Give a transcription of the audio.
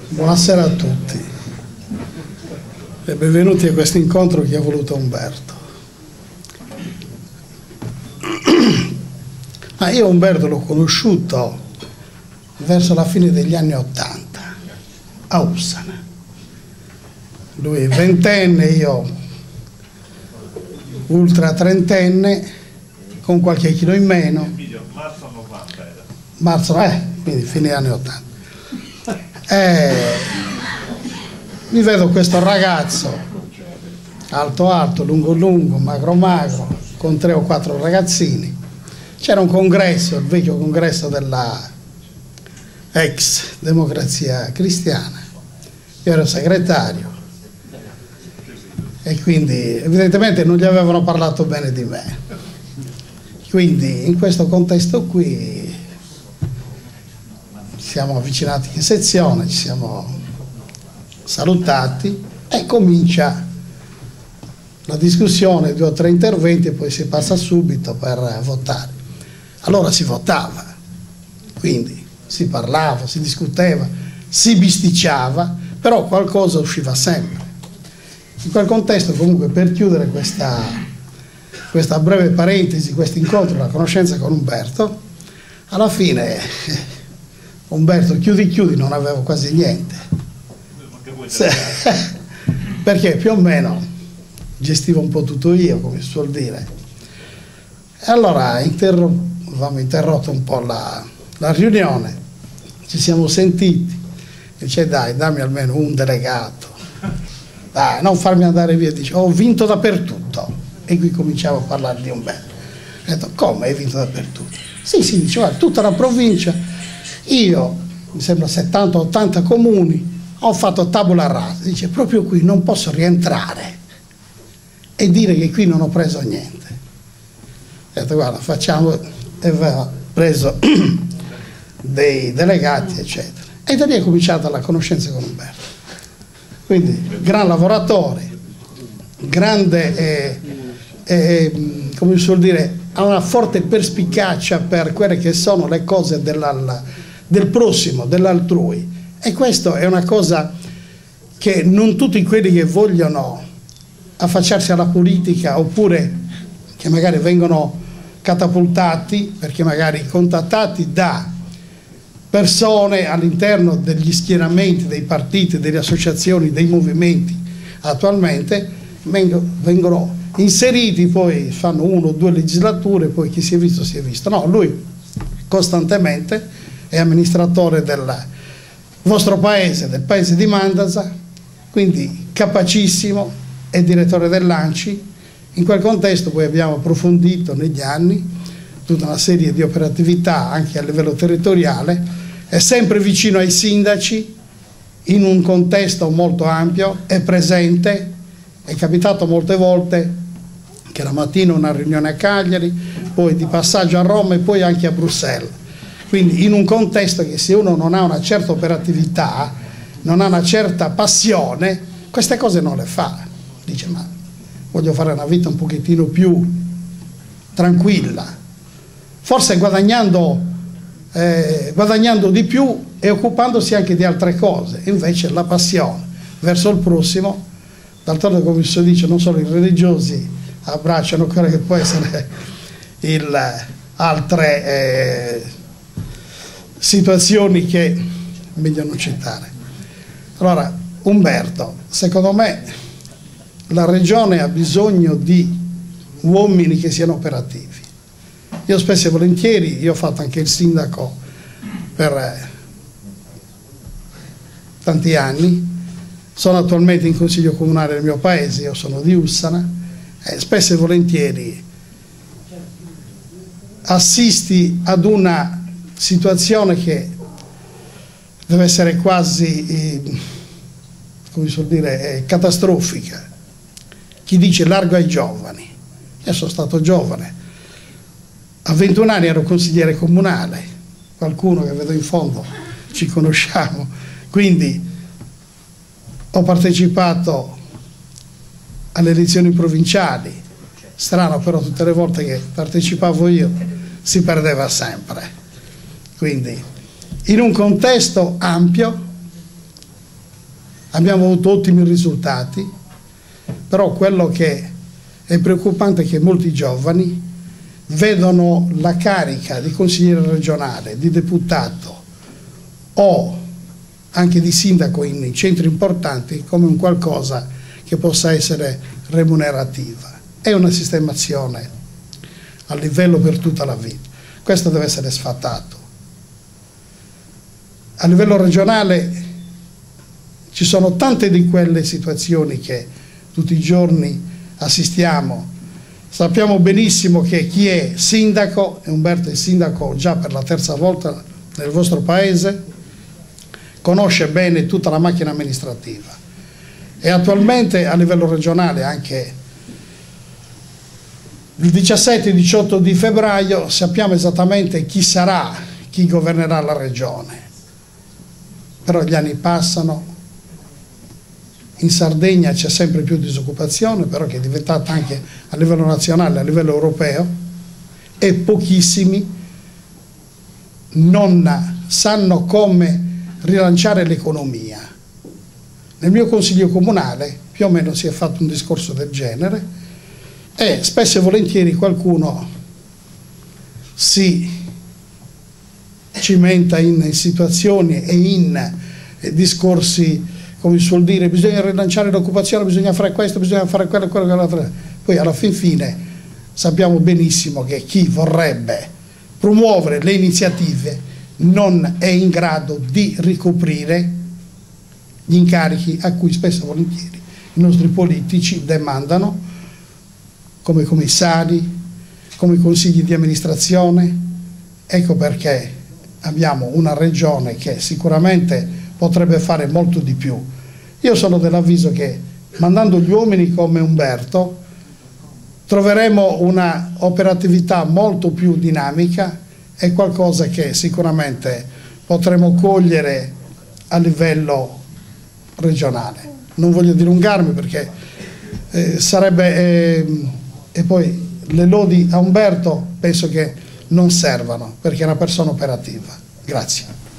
Buonasera a tutti e benvenuti a questo incontro che ha voluto Umberto. Ma io Umberto l'ho conosciuto verso la fine degli anni '80 a Ussana. Lui ventenne, io ultra trentenne, con qualche chilo in meno. Marzo 90 era. Marzo, quindi fine anni '80. Mi vedo questo ragazzo alto alto, lungo lungo, magro magro, con 3 o 4 ragazzini. C'era un congresso, il vecchio congresso della ex Democrazia Cristiana. Io ero segretario e quindi evidentemente non gli avevano parlato bene di me. Quindi in questo contesto qui ci siamo avvicinati in sezione, ci siamo salutati e comincia la discussione, 2 o 3 interventi e poi si passa subito per votare. Allora si votava, quindi si parlava, si discuteva, si bisticciava, però qualcosa usciva sempre. In quel contesto, comunque, per chiudere questa breve parentesi, questo incontro, la conoscenza con Umberto, alla fine Umberto chiudi non avevo quasi niente, perché più o meno gestivo un po' tutto io, come si suol dire. E allora avevamo interrotto un po' la riunione, ci siamo sentiti, e dice dai, dammi almeno un delegato, dai, non farmi andare via. Dice ho vinto dappertutto, e qui cominciamo a parlare di Umberto. Ho detto come hai vinto dappertutto? Sì, dice guarda, tutta la provincia, io mi sembra 70-80 comuni, ho fatto tabula rasa. Dice proprio qui non posso rientrare e dire che qui non ho preso niente. Ho detto guarda, facciamo, e aveva preso dei delegati eccetera, e da lì è cominciata la conoscenza con Umberto. Quindi gran lavoratore, grande, come si suol dire, ha una forte perspicacia per quelle che sono le cose del prossimo, dell'altrui, e questo è una cosa che non tutti quelli che vogliono affacciarsi alla politica, oppure che magari vengono catapultati perché magari contattati da persone all'interno degli schieramenti, dei partiti, delle associazioni, dei movimenti, attualmente vengono inseriti, poi fanno 1 o 2 legislature, poi chi si è visto si è visto. No, lui costantemente è amministratore del vostro paese, del paese di Mandasa, quindi capacissimo, è direttore dell'ANCI. In quel contesto poi abbiamo approfondito negli anni tutta una serie di operatività anche a livello territoriale, è sempre vicino ai sindaci in un contesto molto ampio, è presente, è capitato molte volte che la mattina una riunione a Cagliari, poi di passaggio a Roma e poi anche a Bruxelles. Quindi in un contesto che se uno non ha una certa operatività, non ha una certa passione, queste cose non le fa. Dice ma voglio fare una vita un pochettino più tranquilla, forse guadagnando di più e occupandosi anche di altre cose. Invece la passione verso il prossimo, d'altronde come si dice, non solo i religiosi abbracciano quello che può essere altre situazioni che è meglio non citare. Allora Umberto, secondo me la regione ha bisogno di uomini che siano operativi. Io spesso e volentieri, io ho fatto anche il sindaco per tanti anni, sono attualmente in consiglio comunale del mio paese, io sono di Ussana, e spesso e volentieri assisti ad una situazione che deve essere quasi, come si suol dire, catastrofica. Chi dice largo ai giovani, io sono stato giovane, a 21 anni ero consigliere comunale, qualcuno che vedo in fondo ci conosciamo, quindi ho partecipato alle elezioni provinciali, strano però tutte le volte che partecipavo io si perdeva sempre, quindi in un contesto ampio abbiamo avuto ottimi risultati, però quello che è preoccupante è che molti giovani vedono la carica di consigliere regionale, di deputato o anche di sindaco in centri importanti come un qualcosa che possa essere remunerativa. È una sistemazione a livello per tutta la vita. Questo deve essere sfatato. A livello regionale ci sono tante di quelle situazioni che tutti i giorni assistiamo. Sappiamo benissimo che chi è sindaco, e Umberto è sindaco già per la terza volta nel vostro paese, conosce bene tutta la macchina amministrativa e attualmente a livello regionale anche il 17 e 18 di febbraio sappiamo esattamente chi governerà la regione, però gli anni passano, in Sardegna c'è sempre più disoccupazione, però che è diventata anche a livello nazionale, a livello europeo, e pochissimi non sanno come rilanciare l'economia. Nel mio consiglio comunale più o meno si è fatto un discorso del genere e spesso e volentieri qualcuno si cimenta in situazioni e in discorsi, come si suol dire, bisogna rilanciare l'occupazione, bisogna fare questo, bisogna fare quello, quell'altro. Poi alla fine sappiamo benissimo che chi vorrebbe promuovere le iniziative non è in grado di ricoprire gli incarichi a cui spesso e volentieri i nostri politici demandano, come commissari, come consigli di amministrazione. Ecco perché abbiamo una regione che sicuramente potrebbe fare molto di più. Io sono dell'avviso che mandando gli uomini come Umberto troveremo una operatività molto più dinamica e qualcosa che sicuramente potremo cogliere a livello regionale. Non voglio dilungarmi perché sarebbe e poi le lodi a Umberto penso che non servano perché è una persona operativa. Grazie.